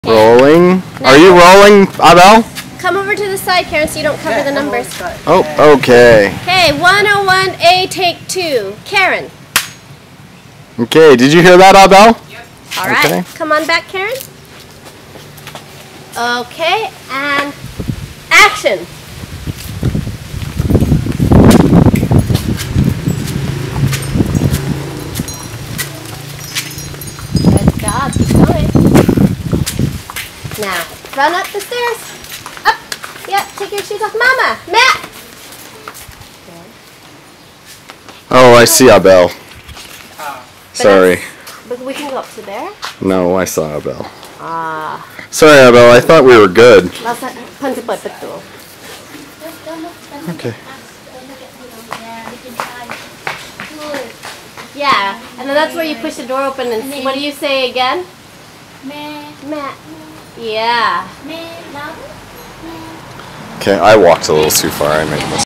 Rolling. Are you rolling, Abel? Come over to the side, Karen, so you don't cover the numbers. Oh, okay. Okay, 101A, take 2. Karen. Okay, did you hear that, Abel? Yep. All right, okay. Come on back, Karen. Okay, and action. Good job, keep going. Now, run up the stairs. Up. Yep, take your shoes off. Mama, Matt. Oh, I see Abel. Sorry. But we can go up to there. No, I saw Abel. Ah. Sorry, Abel. I thought we were good. Okay. Yeah, and then that's where you push the door open and see. What do you say again? Matt. Yeah. Okay, I walked a little too far. I made a mistake.